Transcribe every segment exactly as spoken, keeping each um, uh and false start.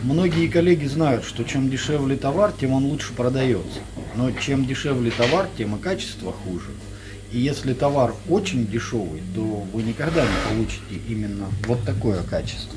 Многие коллеги знают, что чем дешевле товар, тем он лучше продается. Но чем дешевле товар, тем и качество хуже. И если товар очень дешевый, то вы никогда не получите именно вот такое качество.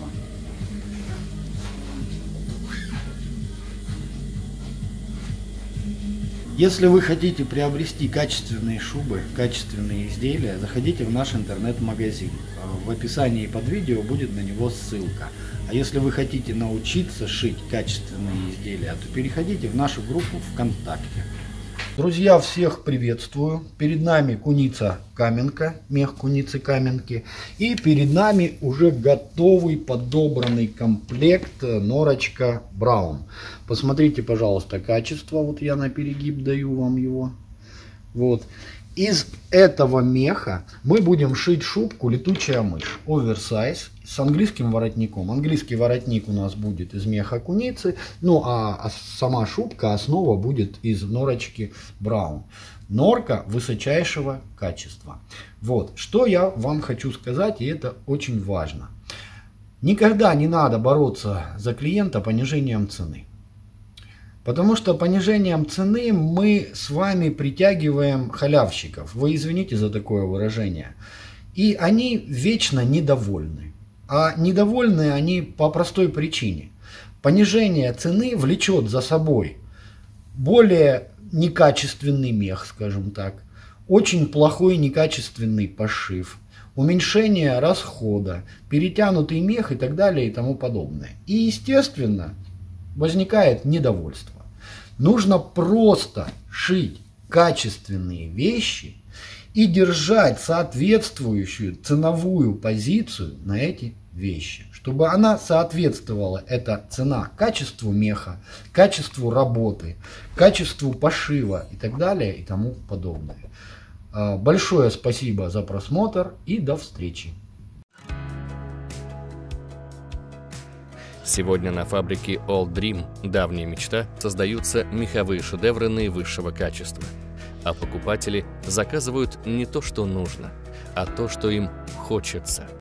Если вы хотите приобрести качественные шубы, качественные изделия, заходите в наш интернет-магазин. В описании под видео будет на него ссылка. А если вы хотите научиться шить качественные изделия, то переходите в нашу группу ВКонтакте. Друзья, всех приветствую. Перед нами куница Каменка, мех куницы Каменки. И перед нами уже готовый подобранный комплект норочка Браун. Посмотрите, пожалуйста, качество. Вот я на перегиб даю вам его. Вот. Из этого меха мы будем шить шубку летучая мышь. Оверсайз с английским воротником. Английский воротник у нас будет из меха куницы. Ну а сама шубка, основа будет из норочки Браун. Норка высочайшего качества. Вот, что я вам хочу сказать, и это очень важно. Никогда не надо бороться за клиента понижением цены. Потому что понижением цены мы с вами притягиваем халявщиков. Вы извините за такое выражение. И они вечно недовольны. А недовольны они по простой причине. Понижение цены влечет за собой более некачественный мех, скажем так. Очень плохой некачественный пошив. Уменьшение расхода, перетянутый мех и так далее и тому подобное. И естественно возникает недовольство. Нужно просто шить качественные вещи и держать соответствующую ценовую позицию на эти вещи, чтобы она соответствовала, эта цена, качеству меха, качеству работы, качеству пошива и так далее и тому подобное. Большое спасибо за просмотр и до встречи. Сегодня на фабрике Old Dream, давняя мечта, создаются меховые шедевры наивысшего качества. А покупатели заказывают не то, что нужно, а то, что им хочется.